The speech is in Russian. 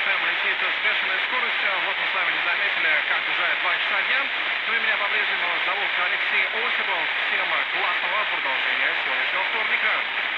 КФМ летит с бешеной скоростью. Вот мы с вами не заметили, как уже 2 часа дня. Ну и меня по-прежнему зовут Алексей Осипов. Всем классного продолжения сегодняшнего вторника.